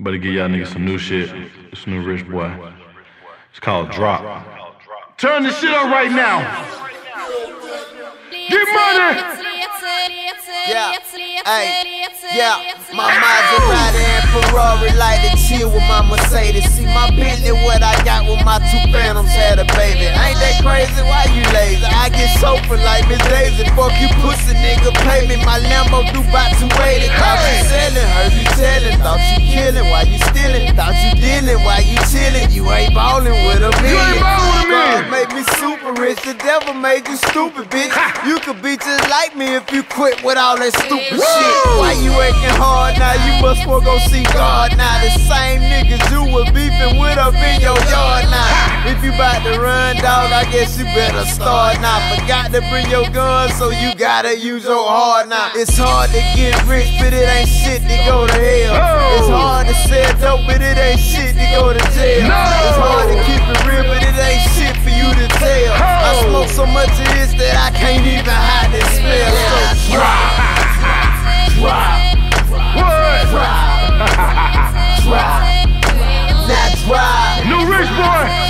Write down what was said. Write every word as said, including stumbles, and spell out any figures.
Better give y'all niggas some new shit. This new Rich Boy. It's called Drop. Turn this shit up right now. Get money! Yeah, hey, yeah, my Maserati and Ferrari like to chill with my Mercedes. See my Bentley, what I got with my two Phantoms had a baby. Ain't that crazy? Why you lazy? I get sofa like Miss Daisy. Fuck you pussy nigga, pay me. My Lambo do about two eighty. Thought you selling, heard you telling. Thought you killing, why you stealing? Thought you dealing, why you chilling? You ain't ballin' with a million. God made me super rich, the devil made you stupid, bitch. You could be just like me if you quit with all that stupid Woo! Shit. Why you working hard now? You must well go see God now. The same niggas you was beefing with up in your yard now. If you bout to run, dog, I guess you better start now. Forgot to bring your gun, so you gotta use your heart now. It's hard to get rich, but it ain't shit to go to hell. Oh. It's hard to sell dope, but it ain't shit to go to jail. No. It's hard to keep it real, but it ain't shit for you to tell. Oh. I smoke so much of this that I can't even hide the smell. So drop. Drop, what? Drop, drop, now drop. New Rich Boy.